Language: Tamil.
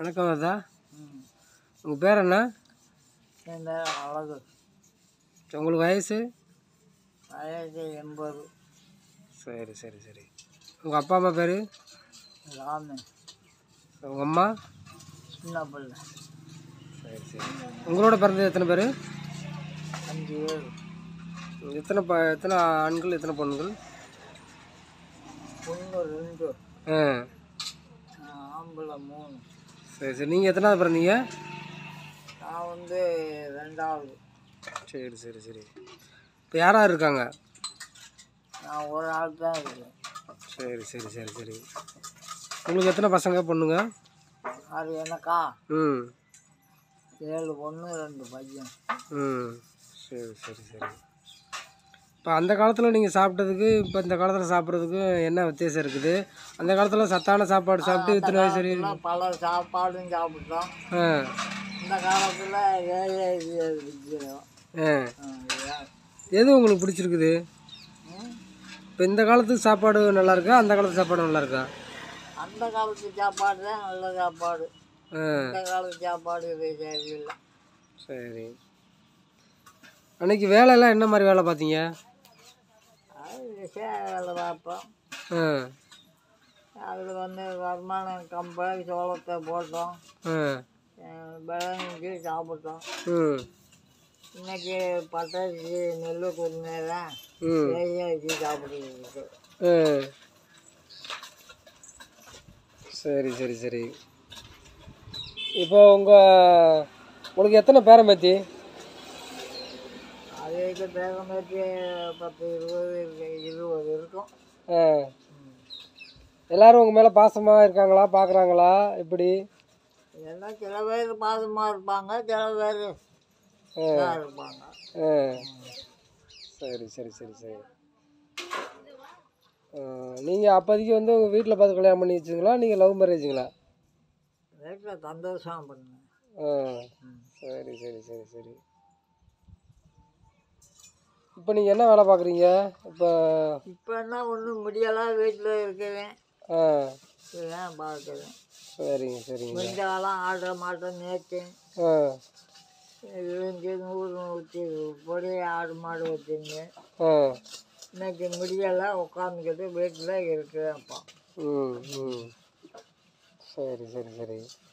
வணக்கம் தாத்தா. உங்கள் பேர் என்ன? என் பேர் அழகு. உங்களுக்கு வயசு? வயசு 80. சரி சரி சரி. உங்கள் அப்பா அம்மா பேர்? ராமு. உங்கள் அம்மா? சின்ன பிள்ளை. சரி சரி. உங்களோட பிறந்தது எத்தனை பேர்? 5 பேர். எத்தனை ஆண்கள் எத்தனை பொண்ணுங்கள்? பொண்ணு 2, ஆம்பளை 3. சரி சரி. நீங்கள் எத்தனாவது பிறந்தீங்க? நான் 2வது. சரி சரி சரி. இப்போ யார் யார் இருக்காங்க? நான் ஒரு ஆள் தான் இருக்கேன். சரி சரி சரி சரி. உங்களுக்கு எத்தனை பசங்க பொண்ணுங்க? அது எனக்கா? 7 பொண்ணு 2 பையன். சரி சரி சரி. இப்போ அந்த காலத்தில் நீங்கள் சாப்பிட்டதுக்கு இப்போ இந்த காலத்தில் சாப்பிட்றதுக்கும் என்ன வித்தியாசம் இருக்குது? அந்த காலத்தில் சத்தான சாப்பாடு சாப்பிட்டு இத்தனை வயசு வரையும் பல சாப்பாடும் சாப்பிட்டோம். இந்த காலத்தில் எது உங்களுக்கு பிடிச்சிருக்குது? இப்போ இந்த காலத்து சாப்பாடு நல்லா இருக்கா, அந்த காலத்து சாப்பாடு நல்லா இருக்கா? அந்த காலத்து சாப்பாடு தான் நல்ல சாப்பாடு. இந்த காலத்து சாப்பாடு சரியில்லை. சரி. அன்னைக்கு வேலையெல்லாம் என்ன மாதிரி வேலை பார்த்தீங்க? வேலை பார்ப்போம். அதில் வருமானம் கம்பளி சோளத்தை போட்டோம், விளைஞ்சி சாப்பிட்டோம். இன்னைக்கு பட்டாசி நெல் கொடுநேரம் வச்சு சாப்பிட்டு. சரி சரி சரி. இப்போ உங்களுக்கு எத்தனை பேரம்பேத்தி? அதுக்கு பேரம்பேத்தி 10 20 இருக்கும். எல்லாரும் உங்கள் மேலே பாசமாக இருக்காங்களா, பார்க்குறாங்களா எப்படி? எல்லாம் சில பேர் பாசமாக இருப்பாங்க, சில பேர் இருப்பாங்க. சரி சரி சரி சரி. நீங்கள் அப்போதைக்கு உங்கள் வீட்டில் பார்த்து கல்யாணம் பண்ணி வச்சுங்களா, நீங்கள் லவ் மேரேஜுங்களா? வீட்டில் சந்தோஷம் பண்ணுங்க. சரி சரி சரி சரி. இப்போ நீங்கள் என்ன வேலை பார்க்குறீங்க? இப்போ என்ன ஒன்றும் முடியலாம், வீட்டில் இருக்கிறேன். இதுதான் பார்க்குறேன். சரிங்க சரிங்க. கொஞ்ச காலம் ஆடுற மாட்டோம் நேற்று. இருந்து 100 பொடி ஆடு மாடு வச்சுங்க. இன்னைக்கு முடியெல்லாம் உட்காந்துக்கிட்டு வீட்டில் இருக்கிறேன்ப்பா. சரி சரி சரி.